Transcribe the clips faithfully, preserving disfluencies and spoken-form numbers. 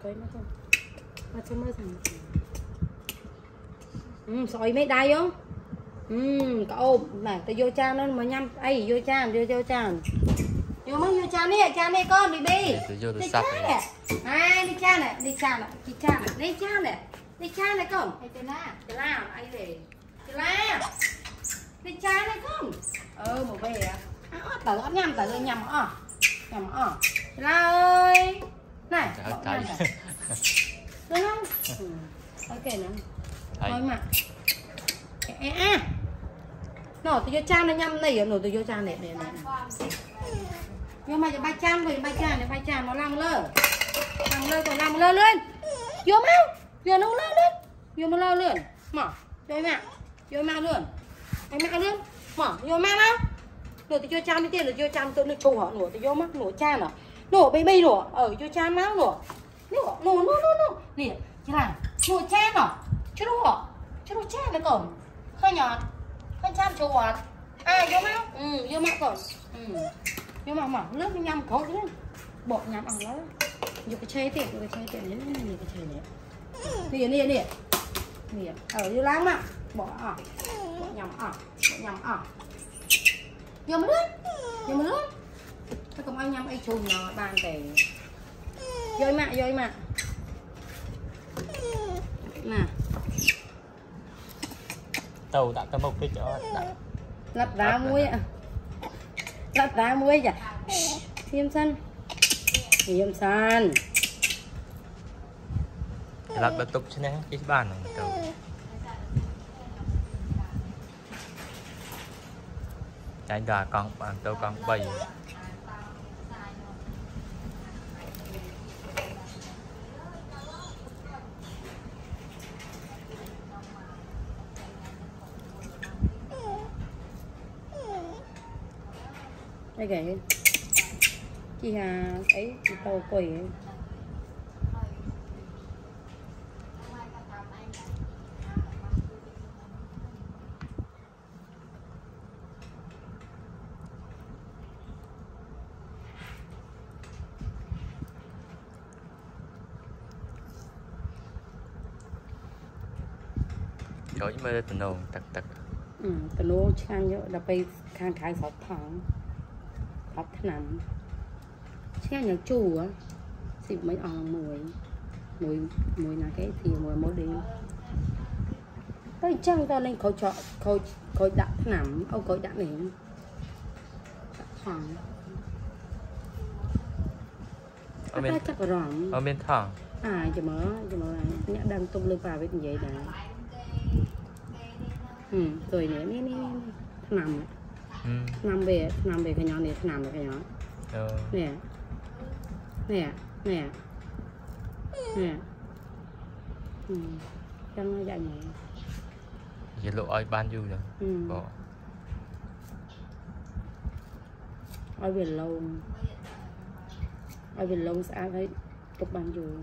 coi nó không mà cho mới thằng ừ, sỏi mấy đai không ừ, cậu này tao vô cha nó mà nhâm ấy vô cha vô vô cha vô mất vô cha nè cha nè con đi đi đi cha nè à đi cha này đi cha này đi cha này đi cha này đi cha này con hay tên na tên la ai về tên la đi cha này con ờ một về à tớ ăn nhầm tớ nhầm à nhầm à la ơi này đúng không ok nè thôi mà à nổ tôi vô cha này nhầm này nổ tôi vô cha này này này nhưng mà ba trăm rồi ba trăm này ba trăm nó làm lơ làm lơ còn làm lơ lên vô mau vô nó lơ lên vô mà lơ lên mở vô mẹ vô mau luôn anh mẹ luôn mở vô mau mau nổ tôi vô cha đi tiền rồi vô cha tôi nó trù họ nổ tôi vô mắt nổ cha nọ nổ baby nổ ở vô cha máu nổ nổ nổ nổ nổ nổ nè chứ là nổ cha nọ chứ đúng không chứ đúng cha nó còn hơi nhọt hơi cha trù họ à vô mau ừ vô mau còn ừ nhưng mà mở nước nhâm có cái bột nhâm ăn đó nhiều cái chai tiền cái chai tiền đấy nhiều cái chai này nè nè nè nè ở như láng mà bỏ à bỏ nhầm à bỏ nhầm à nhầm nước nhầm nước cái công anh nhâm ai chùm nó bàn để rồi mà rồi mà nè tàu đã có một cái chỗ lắp ra muối ạ lắp ra muối vậy thêm xanh thêm xanh lắp bật tục chứ nè cái bàn này tàu trái gà con bàn tàu con bầy đây kìa chị Hà ấy chị tàu quỷ chỗ mới tận nồng tật tật ừ tận nồng chăn nhớ làไปข้างขายสอบทองพัฒนาแช่อย่างจู่áสิmấy on mùi mùi mùi là cái thì mùi mỗi đi cái chân ta lên khẩu trọ khẩu khẩu đặt nằm ông khẩu đặt này thằng ở bên chắc rỏng ở bên thằng à cho mở cho mở nhã đang tung lưng vào với vậy nè ừ rồi nè nè nè nằm nằm về nằm về cái nhỏ này nằm về cái nhỏ nè nè nè nè ừ chân nó dài nhẹ vậy lộ ai ban du rồi ừ. Bỏ ai về lâu ai về lâu sẽ thấy tục ban du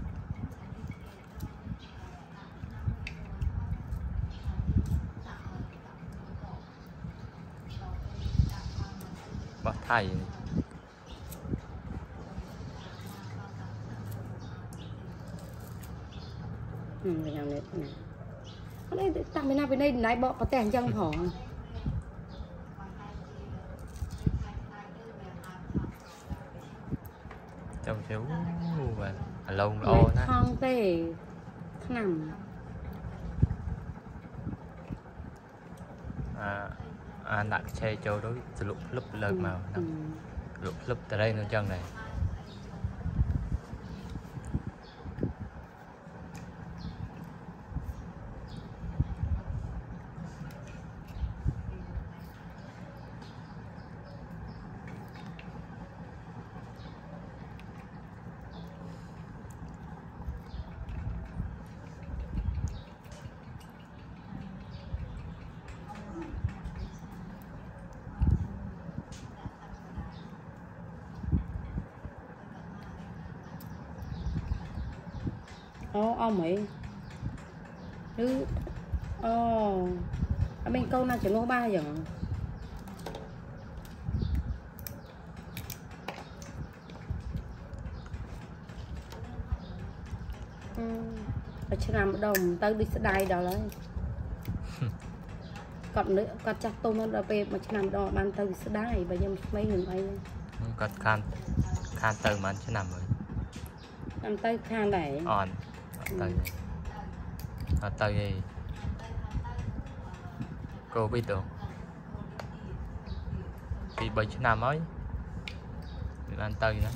bỏ thầy ừ cái này này cái này tạm bên nào bên đây nãy bỏ có tèn chân hổ trong thiếu mà lâu lâu nè thong tê nằm à à đặt xe châu đối lục lúp lợt màu lục lúp từ đây nó chân này ô ông ấy cứ ô ở bên câu nào chỉ lô ba giờ ở trên làm đồng tới đi sẽ đai đó đấy còn nữa còn chắc tôi nó đã về mà làm đó ban tới sẽ đai bây giờ mấy người ấy còn khan khan từ mà chứ nằm rồi làm tay khan này on từ ở từ gì cô biết được vì bảy chứ nằm ấy bị ban từ đó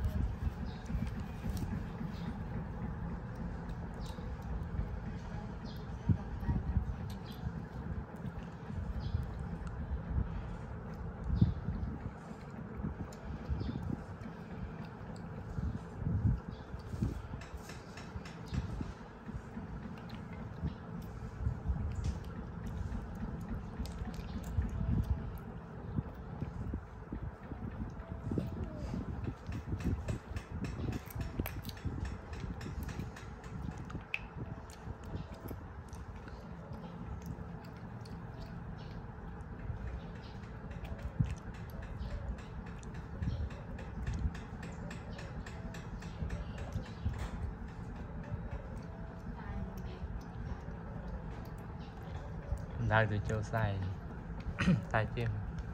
đang từ chỗ sai sai chưa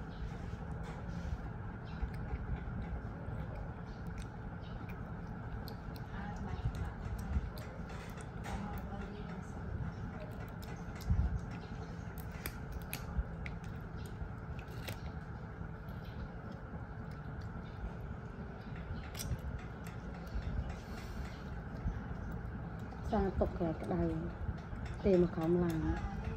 ra tục cái đây tìm một không làm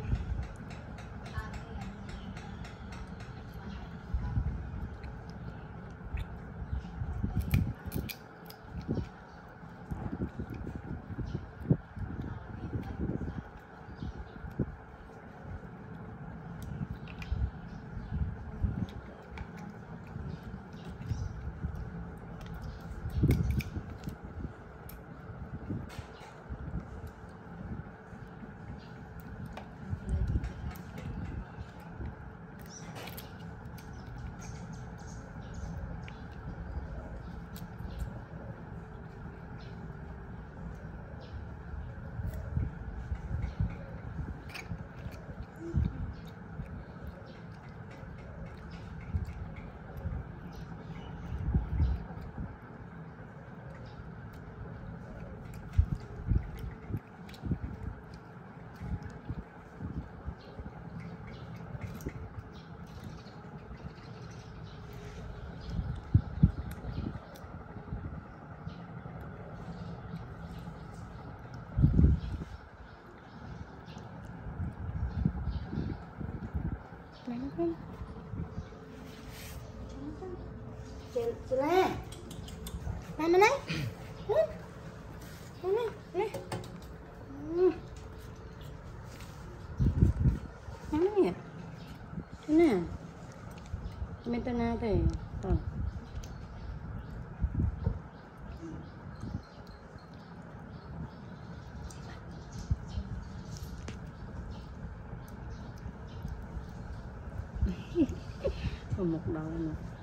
Chị La này này này này này này nè mình tên nào thì rồi một đầu nữa